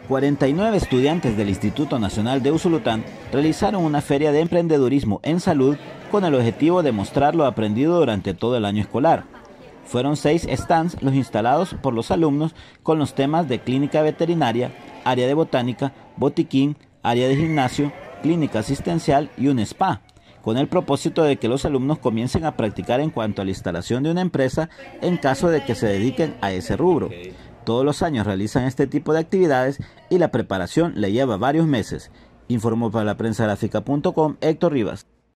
49 estudiantes del Instituto Nacional de Usulután realizaron una feria de emprendedurismo en salud con el objetivo de mostrar lo aprendido durante todo el año escolar. Fueron 6 stands los instalados por los alumnos con los temas de clínica veterinaria, área de botánica, botiquín, área de gimnasio, clínica asistencial y un spa, con el propósito de que los alumnos comiencen a practicar en cuanto a la instalación de una empresa en caso de que se dediquen a ese rubro. Todos los años realizan este tipo de actividades y la preparación le lleva varios meses. Informó para la prensagráfica.com Héctor Rivas.